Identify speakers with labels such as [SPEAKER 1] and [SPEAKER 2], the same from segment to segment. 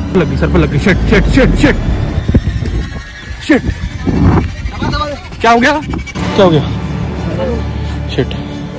[SPEAKER 1] लगी सर पे लगी। Shit shit shit shit shit. क्या हो गया? क्या हो गया? शिट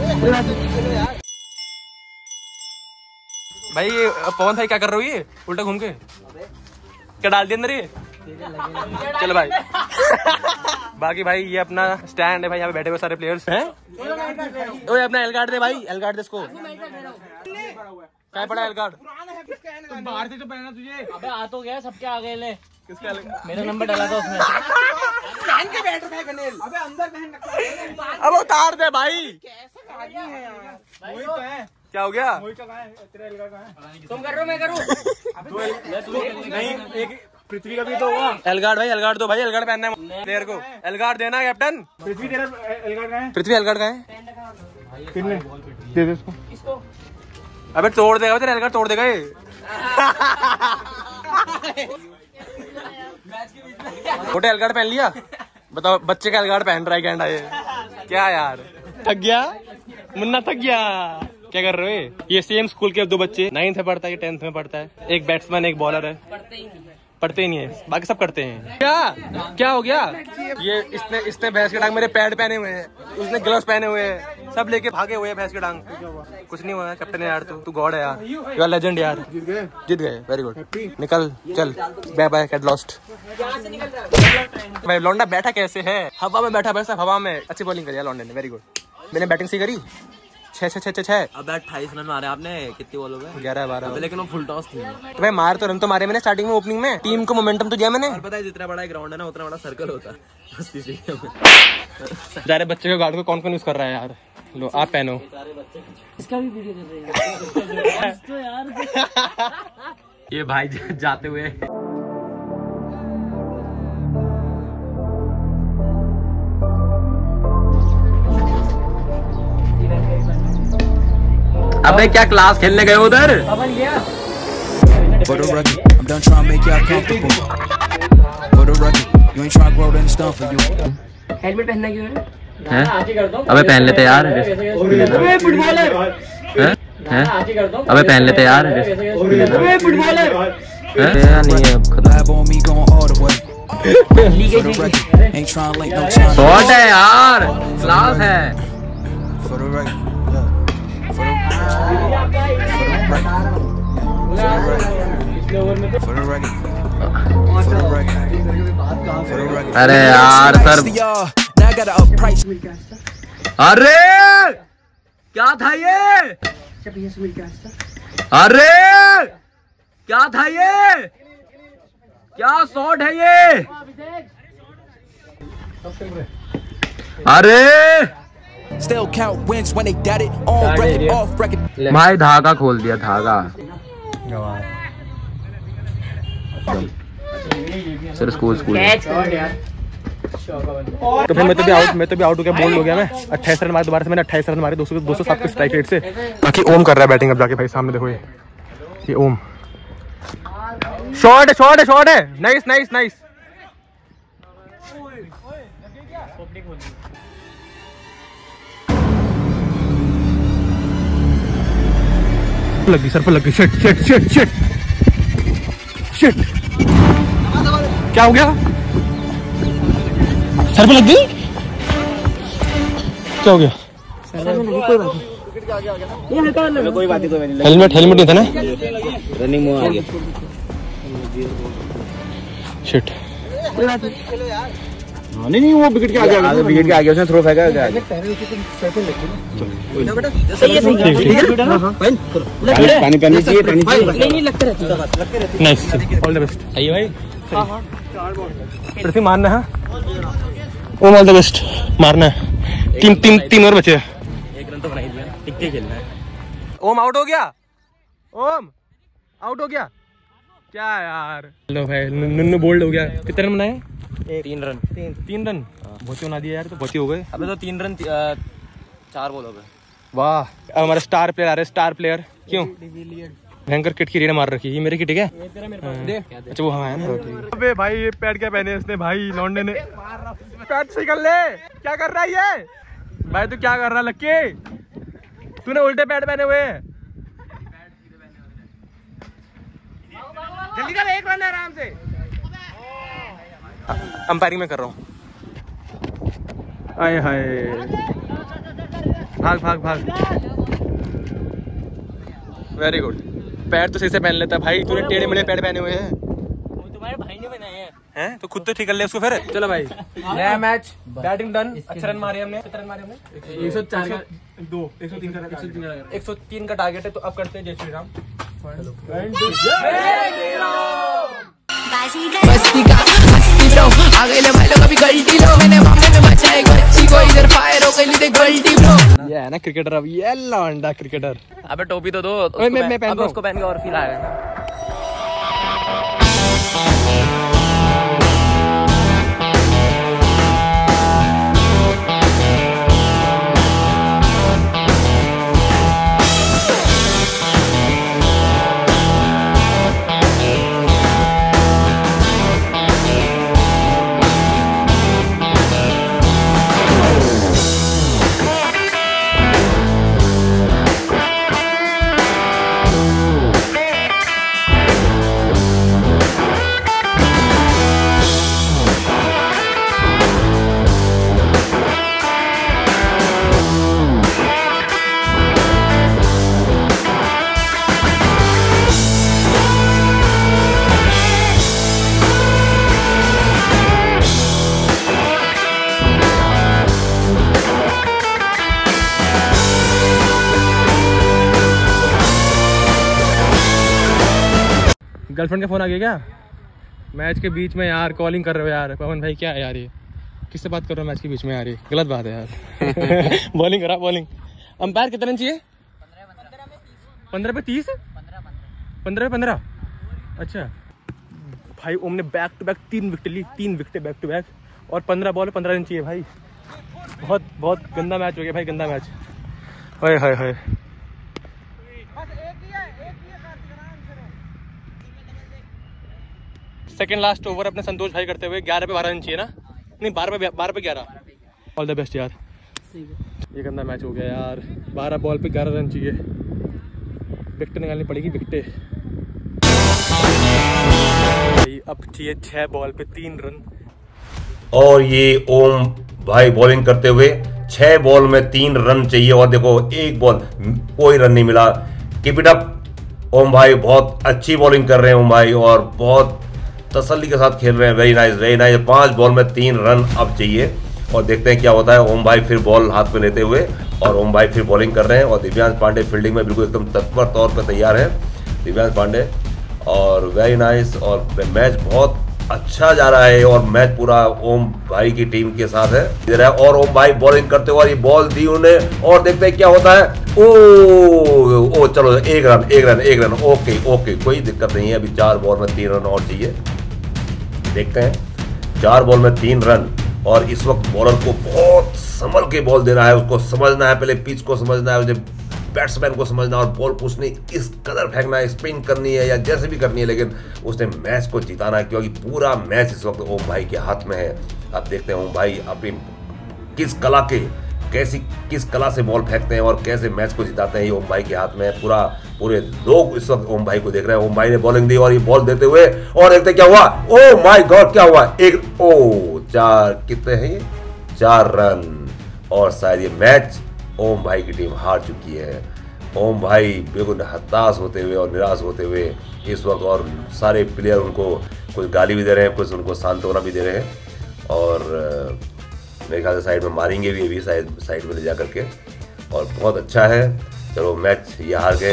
[SPEAKER 1] भाई पवन भाई क्या कर रहे हो? ये उल्टा घूम के क्या डाल दिया अंदर ये? चलो भाई। बाकी भाई ये अपना स्टैंड है भाई, यहाँ पे बैठे हुए सारे प्लेयर्स हैं। ओए अपना एल कार्ड दे भाई, एल कार्ड दे इसको। क्या पड़ा एल कार्ड? बाहर से तो पहना तुझे। अबे आ तो गया, सबके आ गए ले। किसका? मेरा नंबर डाला था उसमें। पहन के बैठ रहा है गनेल। अबे अंदर पहन रखा है। अब उतार दे भाई। कैसे आदमी है यार? वही तो है। क्या हो गया? तेरा एल कार्ड कहाँ है? तुम कर रहे हो मैं करूँ? नहीं एक पृथ्वी का भी तो होगा। एलगार्ड भाई, एलगार्ड दो भाई, एलगार्ड पहनना है प्लेयर को। एलगार्ड देना कैप्टन। पृथ्वी तेरा एलगार्ड कहाँ है? पृथ्वी एलगार्ड कहाँ है? कितने दे दे इसको। अबे तोड़ देगा तेरा एलगार्ड, तोड़ देगा ये। छोटे एलगार्ड पहन लिया। बताओ बच्चे का एलगार्ड पहन रहा है कैंडा ये। क्या यार थक गया मुन्ना, थक गया। क्या कर रहे हो? ये सेम स्कूल के दो बच्चे, 9th में पढ़ता है, 10th में पढ़ता है। एक बैट्समैन एक बॉलर है। पढ़ते ही नहीं है, बाकी सब करते हैं। क्या हो गया? ये इसने भैंस के टांग मेरे पैड पहने हुए हैं, उसने ग्लव्स पहने हुए हैं, सब लेके भागे हुए हैं भैंस के टांग। कुछ नहीं हुआ कैप्टन यार, तू गॉड है यार, यू आर लेजेंड यार। जीत गए वेरी गुड। निकल चल, बाय बाय गेट लॉस्ट। भाई लौंडा बैठा कैसे है? हवा में बैठा, वैसा हवा में। अच्छी बॉलिंग करी लौंडे ने, वेरी गुड। मैंने बैटिंग सी करी। 6 अब 28 रन मारे आपने। कितनी बॉल हो गए? 11-12। लेकिन वो फुल टॉस थी। तो भाई मार तो रन तो मारे मैंने स्टार्टिंग में, ओपनिंग में। टीम को मोमेंटम तो दिया मैंने। और पता है जितना बड़ा ग्राउंड है ना, उतना बड़ा सर्कल होता है। सारे बच्चे के गार्ड को कौन कौन यूज कर रहा है यार? लो आप पहनो। इसका भी वीडियो कर रहे हैं ये भाई जाते हुए। अबे क्या क्लास खेलने गए उधर?
[SPEAKER 2] हेलमेट पहनना क्यों है?
[SPEAKER 3] अबे पहन लेते यार।
[SPEAKER 2] फुटबॉलर।
[SPEAKER 3] अबे पहन लेते यार।
[SPEAKER 2] फुटबॉलर।
[SPEAKER 3] शॉट है यार, क्लास है। अरे यार सर, अरे क्या था ये? अरे क्या था ये? क्या शॉट है ये? अरे भाई धागा खोल दिया, धागा। सर स्कूल
[SPEAKER 1] तो फिर मैं तो भी आउट हो गया, बोल्ड हो गया मैं। 28 रन मारे दोबारा से मैंने, 28 रन मारे 207 के स्ट्राइक रेट से। बाकी ओम कर रहा है बैटिंग अब जाके भाई, सामने देखो ये ओम। शॉट है। नाइस। लगी सर पे लगी। शिट क्या हो गया? सर पे लग गई? क्या हो गया?
[SPEAKER 3] कोई बात नहीं।
[SPEAKER 1] हेलमेट नहीं था ना?
[SPEAKER 3] रनिंग में आ गया।
[SPEAKER 1] शिट
[SPEAKER 3] नहीं वो विकेट के आगे उसने थ्रो फेंका। पानी चाहिए।
[SPEAKER 1] Nice, all the best. आइए भाई। पृथ्वी मारना है। ओम ऑल द बेस्ट, मारना है। तीन और बचे।
[SPEAKER 3] एक रन तो बना ही दिया, टिक खेलना है।
[SPEAKER 1] ओम आउट हो गया। ओम आउट हो गया क्या यार? लो भाई नुन्नू बोल्ड हो गया। कितने रन बनाए?
[SPEAKER 3] 3 रन।
[SPEAKER 1] 3 रन बहुत बना दिया यार, तो बहुत ही हो गए।
[SPEAKER 3] अबे तो 3 रन 4 बॉल हो गए।
[SPEAKER 1] वाह, अब हमारे स्टार प्लेयर आ रहे। स्टार प्लेयर क्यों? भयंकर किट की रेड मार रखी। ये मेरी किट है क्या? अच्छा वो हाँ है ना। अबे भाई ये पैड क्या पहने इसने भाई, लौंडे ने। पैड सही कर ले। क्या कर रहा है ये भाई? तू क्या कर रहा है लक्की? तूने उल्टे पैड पहने हुए हैं। निकल, एक रन है आराम से। अंपायरिंग में कर रहा हूँ। आए हाय, भाग भाग भाग। Very good. पैर तो सही से पहन लेता है भाई, तूने टेढ़े मेढ़े पैर पहने हुए हैं।
[SPEAKER 3] तुम्हारे भाई ने बनाए हैं।
[SPEAKER 1] तो खुद तो ठीक कर ले उसको फिर। चलो भाई, नया मैच, बैटिंग डन, अच्छे रन मारे हमने। कितने रन मारे हमने? 104 का 2, 103 का 103 का टारगेट है। तो अब करते हैं जय श्री राम।
[SPEAKER 4] बस्ती का हस्ती ब्रो आ गए ले भाई लोग अभी गलती लो मैंने मामले में बचाए बच्ची को इधर फायर हो गई देख गलती ब्रो।
[SPEAKER 1] ये है ना क्रिकेटर, अब ये लौंडा क्रिकेटर।
[SPEAKER 3] अबे टोपी तो दो।
[SPEAKER 1] मैं पहन रहा हूं।
[SPEAKER 3] उसको पहन के और फील आएगा ना।
[SPEAKER 1] गर्लफ्रेंड का फोन आ गया क्या? मैच के बीच में यार कॉलिंग कर रहे हो यार पवन भाई, क्या है यार ये? किससे बात कर रहे हो मैच के बीच में यार? ये गलत बात है यार। बॉलिंग करा, बॉलिंग। अंपायर कितने रन चाहिए? 15 पे 30, 15 पे 15। अच्छा भाई, ओम ने बैक टू बैक 3 विकेट ली, 3 विकेट बैक टू बैक, और 15 बॉल 15 रन चाहिए भाई। बहुत बहुत गंदा मैच हो गया भाई, गंदा मैच। हाय हाय हाय। सेकंड लास्ट ओवर अपने संतोष भाई करते हुए 11 पे 12 रन चाहिए ना? नहीं, 12 पे 11। ऑल द बेस्ट यार। ये गंदा मैच हो गया यार। 12 बॉल पे 11 रन चाहिए, विकेट निकालनी पड़ेगी, विकेट। अब चाहिए 6 बॉल पे 3 रन।
[SPEAKER 5] और ये ओम भाई बॉलिंग करते हुए 6 बॉल में 3 रन चाहिए, और देखो एक बॉल कोई रन नहीं मिला। कीप इट अप ओम भाई, बहुत अच्छी बॉलिंग कर रहे हैं ओम भाई, और बहुत तसल्ली के साथ खेल रहे हैं। Very nice, very nice. 5 ball में 3 रन अब चाहिए, और देखते हैं क्या होता है। ओम भाई फिर बॉल हाथ में लेते हुए, और ओम भाई फिर बॉलिंग कर रहे हैं, और दिव्यांश पांडे फील्डिंग में बिल्कुल एकदम तत्पर तौर पर तैयार है, दिव्यांश पांडे। और वेरी नाइस, और मैच बहुत अच्छा जा रहा है, और मैच पूरा ओम भाई की टीम के साथ है इधर है। और ओम भाई बॉलिंग करते हुए, और ये बॉल दी उन्हें, और देखते हैं क्या होता है। ओ चलो, एक रन। ओके, कोई दिक्कत नहीं है। अभी 4 बॉल में 3 रन और चाहिए। देखते हैं, 4 बॉल में 3 रन, और इस वक्त बॉलर को बहुत संभल के बॉल देना है, उसको समझना है, पहले पिच को समझना है, उसे बैट्समैन को समझना, और बॉल उसने इस कदर फेंकना है, स्पिन करनी है या जैसे भी करनी है, लेकिन उसने मैच को जिताना है, क्योंकि पूरा मैच इस वक्त ओम भाई के हाथ में है। अब देखते हैं ओम भाई अपनी किस कला से बॉल फेंकते हैं और कैसे मैच को जिताते हैं। ये ओम भाई के हाथ में है, पूरे लोग इस वक्त ओम भाई को देख रहे हैं। ओम भाई ने बॉलिंग दी, और ये बॉल देते हुए, और देखते क्या हुआ। ओ माय गॉड, क्या हुआ? 4 कितने हैं ये? 4 रन, और शायद ये मैच ओम भाई की टीम हार चुकी है। ओम भाई बिल्कुल हताश होते हुए और निराश होते हुए इस वक्त, और सारे प्लेयर उनको कुछ गाली भी दे रहे हैं, कुछ उनको सांत्वना भी दे रहे हैं, और मेरे ख्याल से साइड में मारेंगे भी, अभी साइड में ले जा करके। और बहुत अच्छा है। चलो, मैच ये हार गए।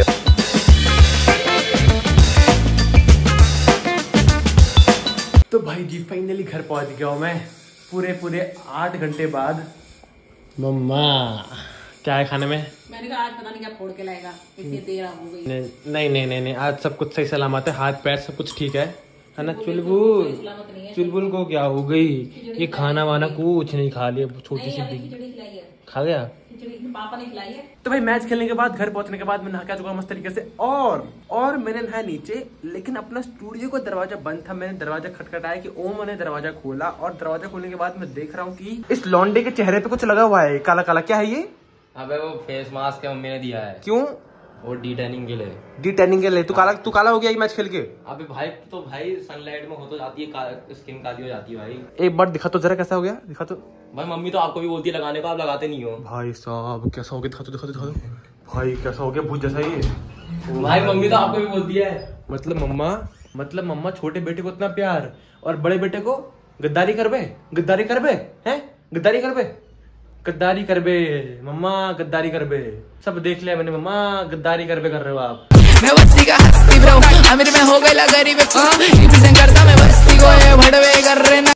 [SPEAKER 1] तो भाई जी फाइनली घर पहुंच गया हूँ मैं, पूरे 8 घंटे बाद। मम्मा क्या है खाने में?
[SPEAKER 6] मैंने कहा आज पता नहीं क्या फोड़ के लाएगा, इतनी देर हो गई।
[SPEAKER 1] नहीं, आज सब कुछ सही सलामत है, हाथ पैर सब कुछ ठीक है ना? चुलबुल को क्या हो गई? ये खाना वाना कुछ नहीं खा लिया, छोटी सी खा गया।
[SPEAKER 6] पापा ने खिलाई है।
[SPEAKER 1] तो भाई मैच खेलने के बाद, घर पहुंचने के बाद मैं नहा के आ चुका मस्त तरीके से, और मैंने नहाया नीचे, लेकिन अपना स्टूडियो का दरवाजा बंद था। मैंने दरवाजा खटखटाया कि ओम ने दरवाजा खोला, और दरवाजा खोलने के बाद मैं देख रहा हूँ कि इस लौंडे के चेहरे पे कुछ लगा हुआ है, काला काला। क्या है ये?
[SPEAKER 3] अबे वो फेस मास्क है, मम्मी ने दिया है।
[SPEAKER 1] क्यों?
[SPEAKER 3] और डी टैनिंग के लिए।
[SPEAKER 1] डी टैनिंग के लिए तू काला हो गया ये मैच खेल के।
[SPEAKER 3] अबे भाई तो भाई सनलाइट में हो तो जाती है, स्किन काली हो जाती है भाई।
[SPEAKER 1] एक बार दिखा तो जरा कैसा हो गया, दिखा तो।
[SPEAKER 3] भाई मम्मी तो आपको भी बोलती है लगाने को, आप लगाते नहीं हो।
[SPEAKER 1] भाई साहब कैसा हो गया, दिखा दो भाई कैसा हो गया, भूत जैसा ये।
[SPEAKER 3] भाई मम्मी तो आपको भी बोलती है।
[SPEAKER 1] मतलब मम्मा छोटे बेटे को इतना प्यार और बड़े बेटे को गद्दारी कर बे हैं, गद्दारी कर बे मम्मा, गद्दारी कर बे। सब देख लिया मैंने मम्मा, गद्दारी कर बे कर रहे हो आप।
[SPEAKER 4] मैं बस्ती का हस्ती ब्रो, अमीर में हो गई गरीब, रिप्रेजेंट करता मैं बस्ती को, ये भड़वे कर रहे ना।